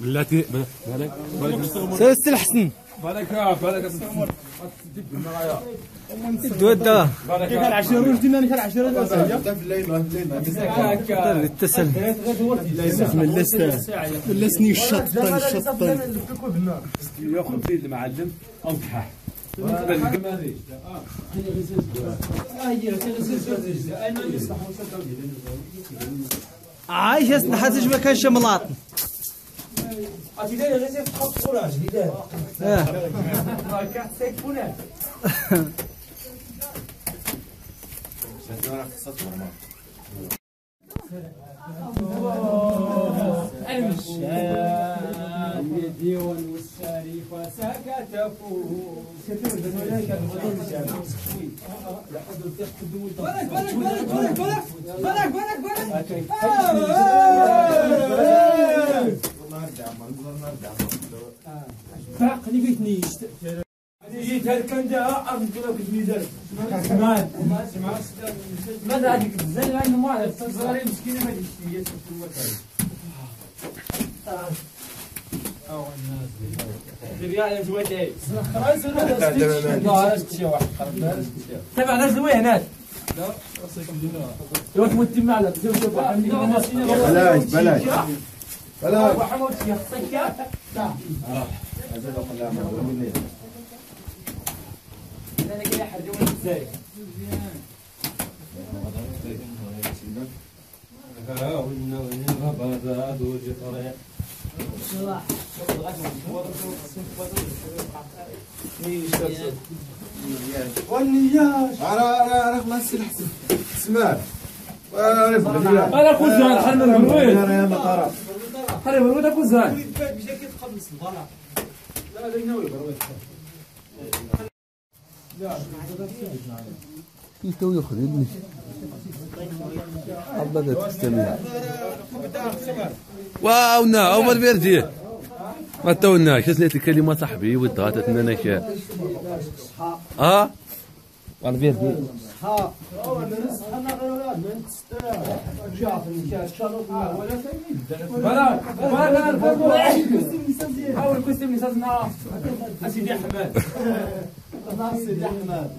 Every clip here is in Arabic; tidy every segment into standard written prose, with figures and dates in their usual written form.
بلاتي سي الحسن بالك دودا كيف العشيره واش دينا كان العشيره التسل ولا سني الشطان ياخذ سيد المعلم او كحاح عايش اسنا حاجه ما كانش ملاط الديوان والساري فسكت فوق باقي بيتني جيت هالكندا أرض لك الميزان ماذا هذيك زين لأنه ما عرفت صغاري مسكينة ما تشتي تبع زوينات تبع ناس زوينات لا تموت معنا بلاش بلاش بلاش وحموت يا خصك انا كده حرجوني ازاي والنياش راه خلاص الحسن سمع انا كوزان حرم الهروين يا مطار حرم الهروين انا كوزان تو يخرجني أبدا تستمع واو نا اول بيرجي ما توناش سنيت الكلمه صاحبي ودغاتت لنا شيء وانا بيرجي حاول كوستم لسازنا اسيدي احمد سيدي احمد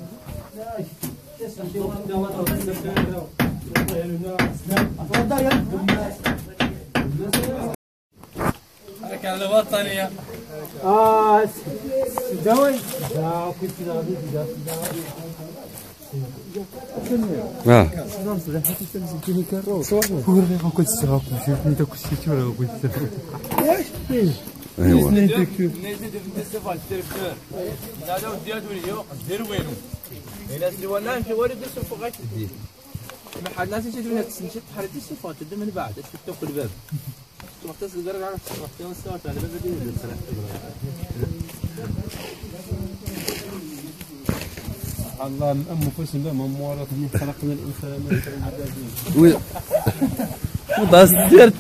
على الوطنيه داوي ايوا نزيد بالتلفزيون لا لا وديات وليو دير وينو الناس اللي ولا انت ورد السوق غير تدي ما حد ناس يشدوا لك تمشي تحرد الصفات تدي من بعد تفتح الباب وقت الدرجه على وقت الساعه على باب دي الله أم فسنا من مورط من خلقنا الإنسان وضعت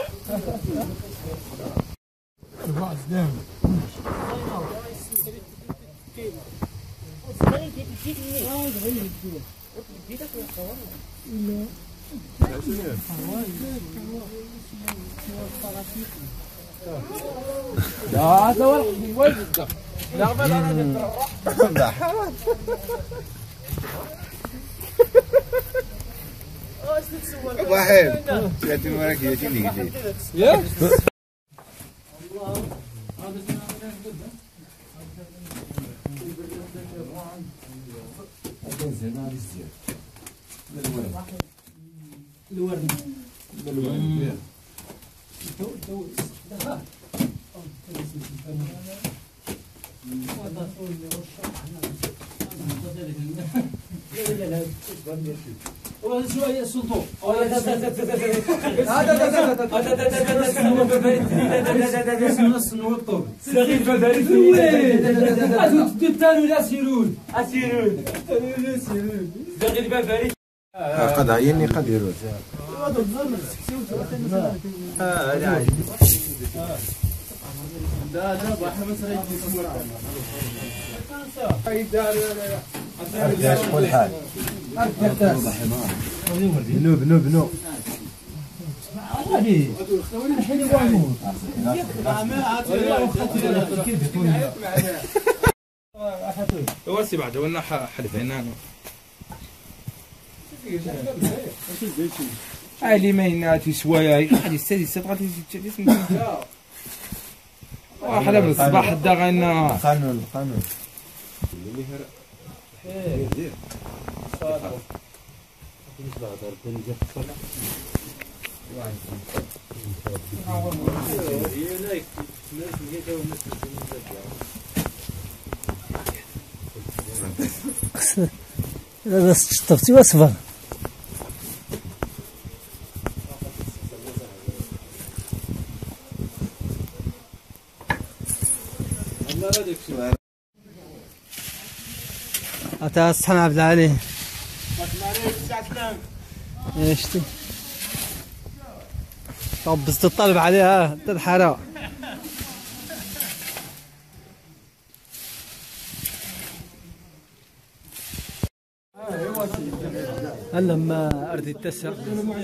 لا هذا وين لا بل انا واحد جاتي وراك جاتي لي يا شوية سلطو قد عيني قد يروح كل حال بنو بنو بنو واسي بعد ولا حلف هنا علي ما يناتي شويه غادي السادسه غادي تجي واحد من الصباح دا غينا قانون هذا شطفتي واصبر. أتا صحن عبد العلي شتي طبست الطلب عليها تدحرها لما أردت التسع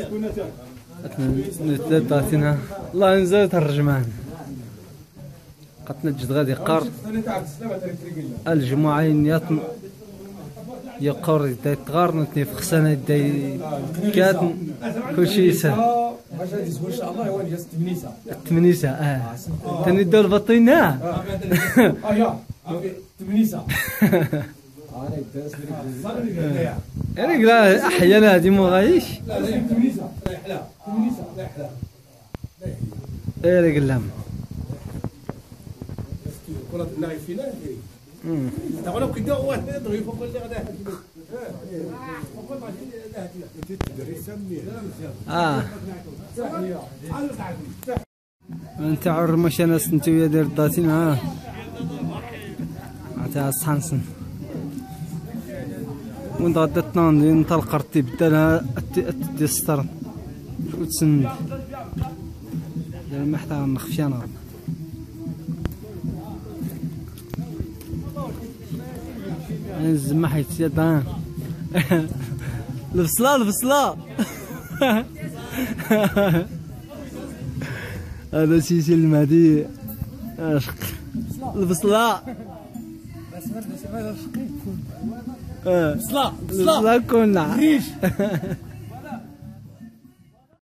نتلاتينها الله نزلت الرجمان قد نجد غادي قار الجمعين يطن يقر يتغار نتني في خسانة داي كاتن كلشي يسهل باش غادي ان شاء الله هو جالس التمنيسه التمنيسة تاني دور البطينة يا التمنيسه يعني لا احيانا هادي مو غايش لا التمنيسه لا يحلى التمنيسه لا يحلى ايه قلام كرة اللاعب في لا تقولوا كده هو يضرب فوق اللي غدا انت عر مش انا سنتو يا دير الداتين عطاها الصحنسن وين غدتنا نطلق رتي بدالها الدستر شو تسند ما حتى نخفي انا الزما حيت يا البصلة هذا سيسي المهدي عشق البصلة بصلة كنا ريش